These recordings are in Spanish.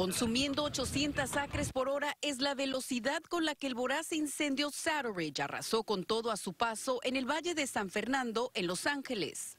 Consumiendo 800 acres por hora es la velocidad con la que el voraz incendio Saddle arrasó con todo a su paso en el Valle de San Fernando, en Los Ángeles.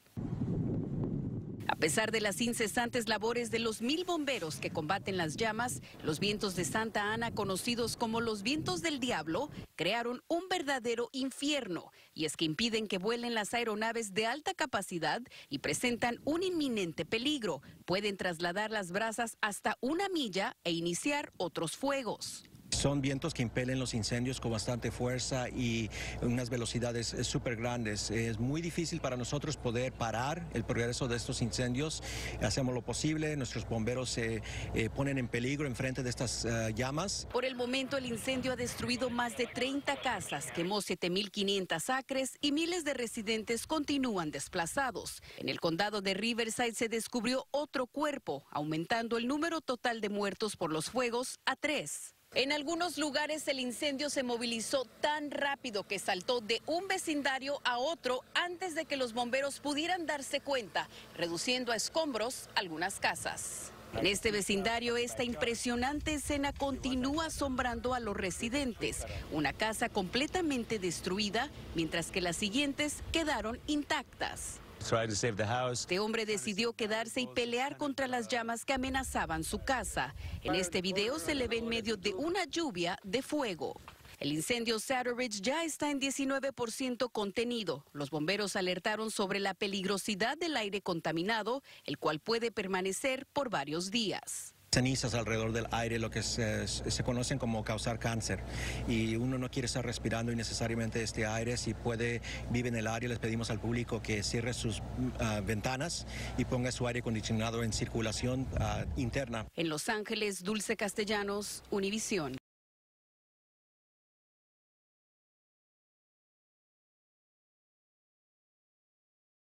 A pesar de las incesantes labores de los 1000 bomberos que combaten las llamas, los vientos de Santa Ana, conocidos como los vientos del diablo, crearon un verdadero infierno. Y es que impiden que vuelen las aeronaves de alta capacidad y presentan un inminente peligro. Pueden trasladar las brasas hasta 1 milla e iniciar otros fuegos. Son vientos que impelen los incendios con bastante fuerza y unas velocidades súper grandes. Es muy difícil para nosotros poder parar el progreso de estos incendios. Hacemos lo posible, nuestros bomberos se ponen en peligro enfrente de estas llamas. Por el momento, el incendio ha destruido más de 30 casas, quemó 7.500 acres y miles de residentes continúan desplazados. En el condado de Riverside se descubrió otro cuerpo, aumentando el número total de muertos por los fuegos a 3. En algunos lugares el incendio se movilizó tan rápido que saltó de un vecindario a otro antes de que los bomberos pudieran darse cuenta, reduciendo a escombros algunas casas. En este vecindario, esta impresionante escena continúa asombrando a los residentes. Una casa completamente destruida, mientras que las siguientes quedaron intactas. Este hombre decidió quedarse y pelear contra las llamas que amenazaban su casa. En este video se le ve en medio de una lluvia de fuego. El incendio Saddle Ridge ya está en 19% contenido. Los bomberos alertaron sobre la peligrosidad del aire contaminado, el cual puede permanecer por varios días. Cenizas alrededor del aire, lo que se conocen como causar cáncer, y uno no quiere estar respirando innecesariamente este aire. Si vive en el área, les pedimos al público que cierre sus ventanas y ponga su aire acondicionado en circulación interna. En Los Ángeles, Dulce Castellanos, Univisión.